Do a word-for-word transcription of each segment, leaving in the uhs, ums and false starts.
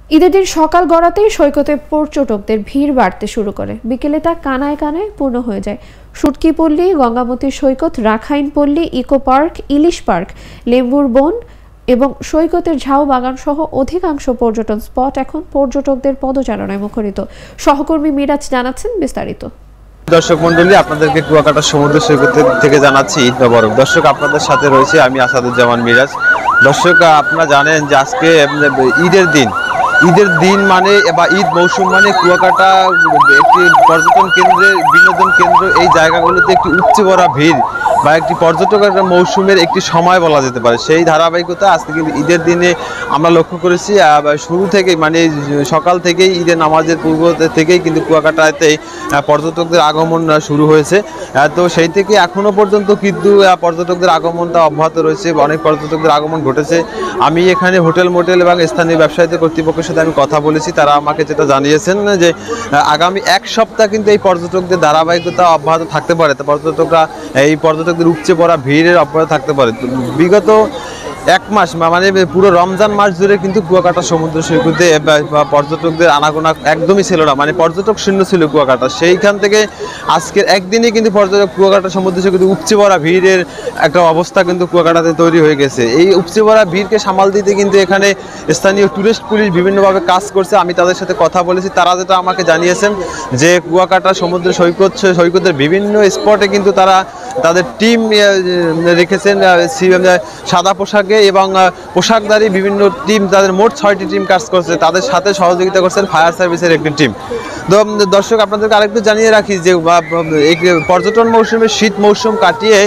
ঈদের দিন সকাল গড়াতেই সৈকতে পর্যটকদের ভিড় বাড়তে শুরু করে। বিকেলে তা কানায় কানায় পূর্ণ হয়ে যায়। শুটকি পল্লী, গঙ্গামতী সৈকত, রাখাইন পল্লী, ইকো পার্ক, ইলিশ পার্ক, লেম্বুর বন এবং সৈকতের ঝাউ বাগান সহ অধিকাংশ পর্যটন স্পট এখন পর্যটকদের পদচারণায় মুখরিত। সহকর্মী মিরাজ জানাচ্ছেন বিস্তারিত। দর্শক মন্ডলী, আপনাদেরকে কুয়াকাটা সমুদ্র সৈকত থেকে জানাচ্ছি ঈদ মোবারক। দর্শক, আপনাদের সাথে রয়েছে আমি আসাদুজ্জামান মিরাজ। দর্শক, আপনারা জানেন যে আজকে ঈদের দিন ঈদের দিন মানে বা ঈদ মৌসুম মানে কুয়াকাটা একটি পর্যটন কেন্দ্রের বিনোদন কেন্দ্র। এই জায়গাগুলোতে একটি উপচে পড়া ভিড় বা একটি পর্যটকের মৌসুমের একটি সময় বলা যেতে পারে। সেই ধারাবাহিকতা আজকে কিন্তু ঈদের দিনে আমরা লক্ষ্য করেছি। শুরু থেকেই মানে সকাল থেকেই ঈদের নামাজের পূর্ব থেকেই কিন্তু কুয়াকাটাতে পর্যটকদের আগমন শুরু হয়েছে। তো সেই থেকে এখনও পর্যন্ত কিন্তু পর্যটকদের আগমনটা অব্যাহত রয়েছে, অনেক পর্যটকদের আগমন ঘটেছে। আমি এখানে হোটেল মোটেল এবং স্থানীয় ব্যবসায়ীদের কর্তৃপক্ষের সাথে আমি কথা বলেছি। তারা আমাকে যেটা জানিয়েছেন যে আগামী এক সপ্তাহ কিন্তু এই পর্যটকদের ধারাবাহিকতা অব্যাহত থাকতে পারে। তো পর্যটকরা এই পর্যটকদের উপচে পড়া ভিড়ের অব্যাহত থাকতে পারে। বিগত এক মাস মানে পুরো রমজান মাস জুড়ে কিন্তু কুয়াকাটা সমুদ্র সৈকতে পর্যটকদের আনাগোনা একদমই ছিল না, মানে পর্যটক শূন্য ছিল কুয়াকাটা। সেইখান থেকে আজকের একদিনে কিন্তু পর্যটক কুয়াকাটা সমুদ্র সৈকতে উপচে পড়া ভিড়ের একটা অবস্থা কিন্তু কুয়াকাটাতে তৈরি হয়ে গেছে। এই উপচে পড়া ভিড়কে সামাল দিতে কিন্তু এখানে স্থানীয় টুরিস্ট পুলিশ বিভিন্নভাবে কাজ করছে। আমি তাদের সাথে কথা বলেছি, তারা যেটা আমাকে জানিয়েছেন যে কুয়াকাটা সমুদ্র সৈকত সৈকতের বিভিন্ন স্পটে কিন্তু তারা তাদের টিম রেখেছেন সাদা পোশাকে এবং পোশাকধারী বিভিন্ন টিম, তাদের মোট ছয়টি টিম কাজ করছে। তাদের সাথে সহযোগিতা করছেন ফায়ার সার্ভিসের একটি টিম। তো দর্শক, আপনাদেরকে আরেকটু জানিয়ে রাখি যে পর্যটন মৌসুমে শীত মৌসুম কাটিয়ে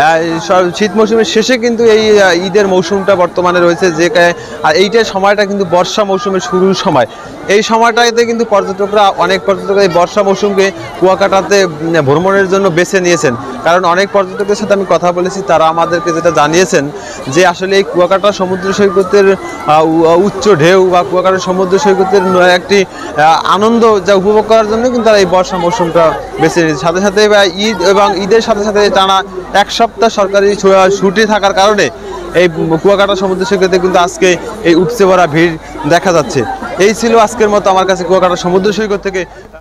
শীত মৌসুমের শেষে কিন্তু এই ঈদের মৌসুমটা বর্তমানে রয়েছে, যে আর এইটার সময়টা কিন্তু বর্ষা মৌসুমের শুরুর সময়। এই সময়টাতে কিন্তু পর্যটকরা অনেক পর্যটক এই বর্ষা মৌসুমকে কুয়াকাটাতে ভ্রমণের জন্য বেছে নিয়েছেন। কারণ অনেক পর্যটকের সাথে আমি কথা বলেছি, তারা আমাদেরকে যেটা জানিয়েছেন যে আসলে এই কুয়াকাটা সমুদ্র সৈকতের উচ্চ ঢেউ বা কুয়াকাটা সমুদ্র সৈকতের একটি আনন্দ যা উপভোগ করার জন্য কিন্তু তারা এই বর্ষা মৌসুমটা বেছে নিয়েছে। সাথে সাথে ঈদ এবং ঈদের সাথে সাথে টানা এক সপ্তাহ সরকারি ছুটি থাকার কারণে এই কুয়াকাটা সমুদ্র সৈকতে কিন্তু আজকে এই উপচে পড়া ভিড় দেখা যাচ্ছে। এই ছিল আজকের মতো আমার কাছে কুয়াকাটা সমুদ্র সৈকত থেকে।